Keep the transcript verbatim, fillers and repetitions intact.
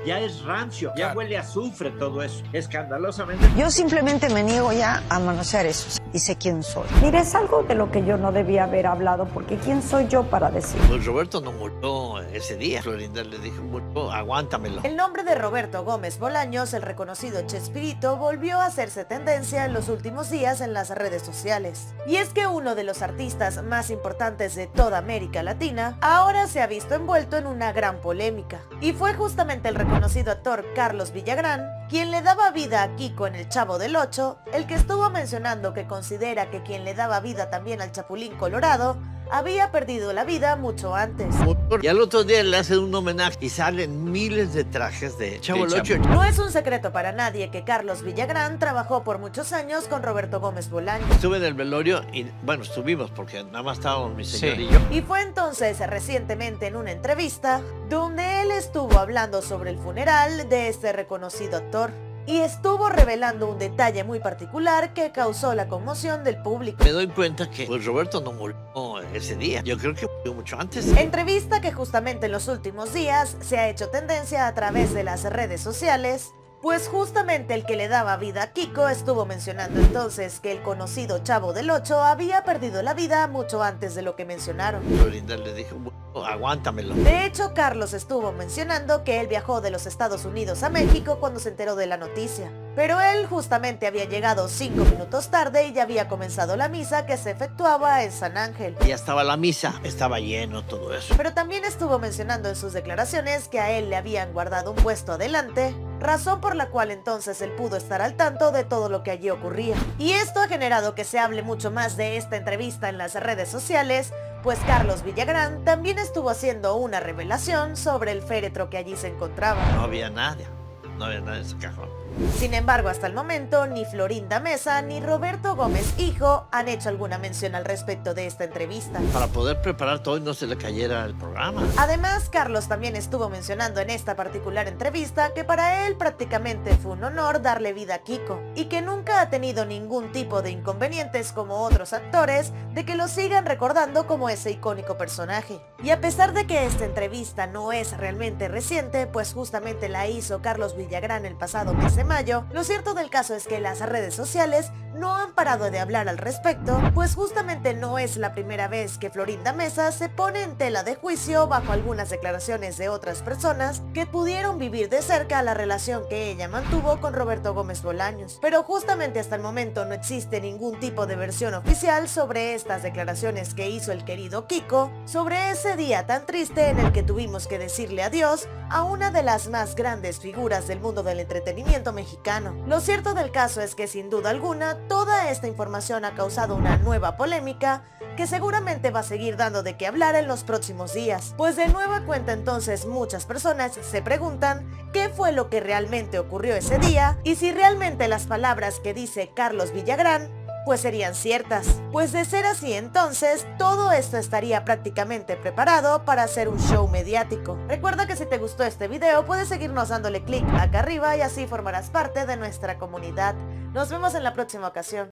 Ya es rancio, ya Claro. huele a azufre todo eso, escandalosamente. Yo simplemente me niego ya a manosear eso y sé quién soy. Mire, es algo de lo que yo no debía haber hablado, porque ¿quién soy yo para decir? Pues Roberto no murió ese día. Florinda le dijo, murió, aguántamelo. El nombre de Roberto Gómez Bolaños, el reconocido Chespirito, volvió a hacerse tendencia en los últimos días en las redes sociales. Y es que uno de los artistas más importantes de toda América Latina ahora se ha visto envuelto en una gran polémica. Y fue justamente el reconocido actor Carlos Villagrán, quien le daba vida a Kiko en El Chavo del Ocho, el que estuvo mencionando que considera que quien le daba vida también al Chapulín Colorado había perdido la vida mucho antes. Y al otro día le hacen un homenaje y salen miles de trajes de Chavo del Ocho. No es un secreto para nadie que Carlos Villagrán trabajó por muchos años con Roberto Gómez Bolaños. Estuve en el velorio y, bueno, estuvimos porque nada más estábamos mi señor Sí. y yo. Y fue entonces recientemente en una entrevista donde él estuvo hablando sobre el funeral de este reconocido actor. Y estuvo revelando un detalle muy particular que causó la conmoción del público. Me doy cuenta que pues Roberto no murió ese día. Yo creo que murió mucho antes. Entrevista que justamente en los últimos días se ha hecho tendencia a través de las redes sociales, pues justamente el que le daba vida a Kiko estuvo mencionando entonces que el conocido Chavo del Ocho había perdido la vida mucho antes de lo que mencionaron. Florinda le dijo, bueno, aguántamelo. De hecho, Carlos estuvo mencionando que él viajó de los Estados Unidos a México cuando se enteró de la noticia. Pero él justamente había llegado cinco minutos tarde y ya había comenzado la misa que se efectuaba en San Ángel. Ya estaba la misa, estaba lleno todo eso. Pero también estuvo mencionando en sus declaraciones que a él le habían guardado un puesto adelante, razón por la cual entonces él pudo estar al tanto de todo lo que allí ocurría. Y esto ha generado que se hable mucho más de esta entrevista en las redes sociales, pues Carlos Villagrán también estuvo haciendo una revelación sobre el féretro que allí se encontraba. No había nada, no había nada en ese cajón. Sin embargo, hasta el momento, ni Florinda Mesa ni Roberto Gómez hijo han hecho alguna mención al respecto de esta entrevista. Para poder preparar todo y no se le cayera el programa. Además, Carlos también estuvo mencionando en esta particular entrevista que para él prácticamente fue un honor darle vida a Kiko y que nunca ha tenido ningún tipo de inconvenientes como otros actores de que lo sigan recordando como ese icónico personaje. Y a pesar de que esta entrevista no es realmente reciente, pues justamente la hizo Carlos Villagrán el pasado mes de mayo, lo cierto del caso es que las redes sociales no han parado de hablar al respecto, pues justamente no es la primera vez que Florinda Mesa se pone en tela de juicio bajo algunas declaraciones de otras personas que pudieron vivir de cerca la relación que ella mantuvo con Roberto Gómez Bolaños. Pero justamente hasta el momento no existe ningún tipo de versión oficial sobre estas declaraciones que hizo el querido Kiko, sobre ese día tan triste en el que tuvimos que decirle adiós a una de las más grandes figuras del mundo del entretenimiento mexicano. Lo cierto del caso es que sin duda alguna toda esta información ha causado una nueva polémica que seguramente va a seguir dando de qué hablar en los próximos días, pues de nueva cuenta entonces muchas personas se preguntan qué fue lo que realmente ocurrió ese día y si realmente las palabras que dice Carlos Villagrán pues serían ciertas. Pues de ser así entonces, todo esto estaría prácticamente preparado para hacer un show mediático. Recuerda que si te gustó este video puedes seguirnos dándole clic acá arriba y así formarás parte de nuestra comunidad. Nos vemos en la próxima ocasión.